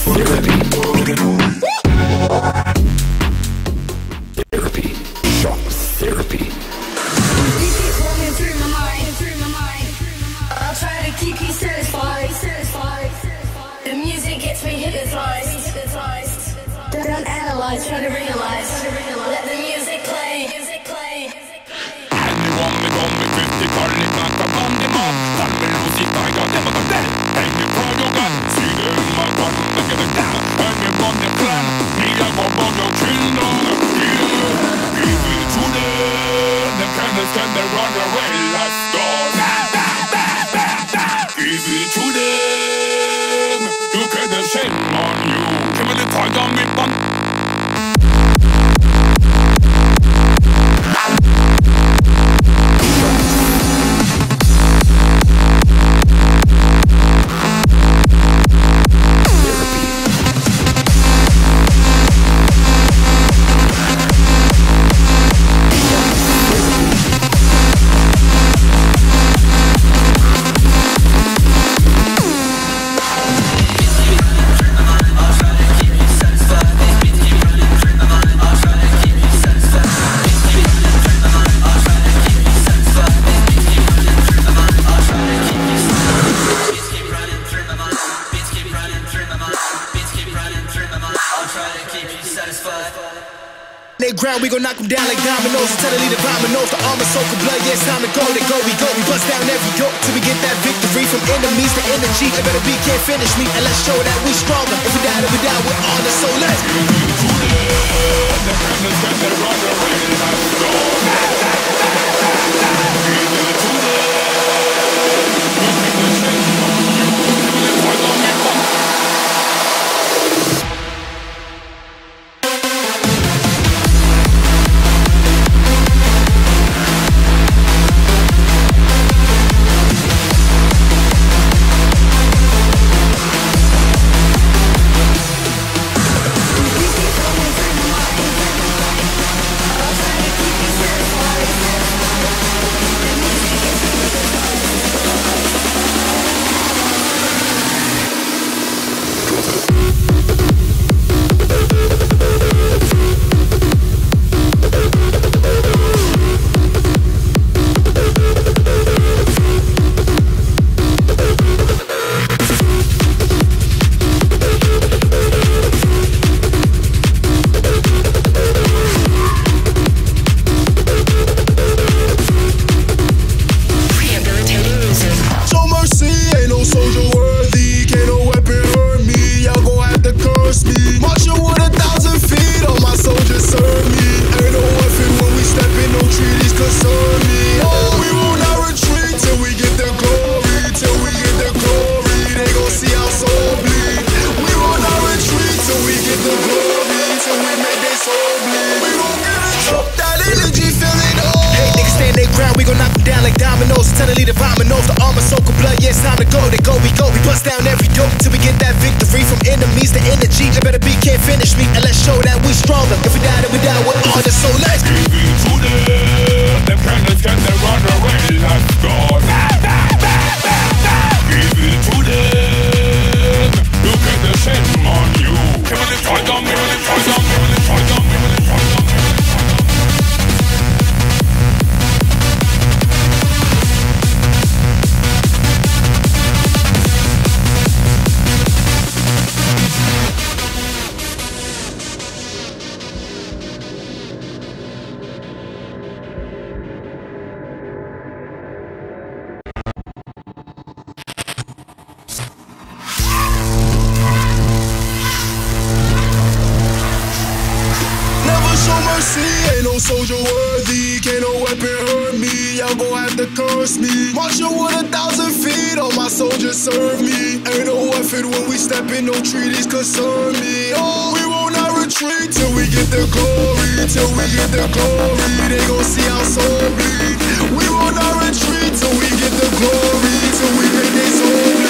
Therapy. Shock therapy. You keep running through my mind. I'll try to keep you satisfied. The music gets me hypnotized. Don't analyze, try to realize. Let the music play. Hänger om med 50-talet, knackar bandyman. Farbror och sitta, jag det var där. Hänger på yogan, syder man på den där där. Hänger bandet fram, jag var bara kvinnan. Give it to them, the kindness can they run away, let's go. Give it to them, look at the shame on you. Kan man inte ta min band? Ground, we gon' knock them down like dominoes. Tell the leader dominoes, the armor soak of blood. Yeah, it's time to go. They go, we go. We bust down every yoke till we get that victory. From enemies to energy, they better be, can't finish me. And let's show that we stronger. If we die, then we die with honor. So let's give it to them. The kindness can they run away. Let's go. Give it to them. Look at the shame on you. Let's fight on me. Tell the leader rhyming off the armor, soak of blood. Yeah, it's time to go. They go, we go. We bust down every yoke till we get that victory. From enemies to energy, they better be, can't finish me. And let's show that we stronger. If we die, then we die with honor. So let's give it to them. Them kindness can they run away. Let's go. Give it to them. Look at the shame on you. Come on, let's try on me. Let's try on me. Let's try on me. Let's try on me. Ain't no soldier worthy, can't no weapon hurt me. Y'all gon' have to curse me. Marching with 1,000 feet, all my soldiers serve me. Ain't no weapon when we step in, no treaties concern me. Oh, we will not retreat till we get the glory, till we get the glory. They gon' see our soul bleed. We will not retreat till we get the glory, till we make their soul bleed.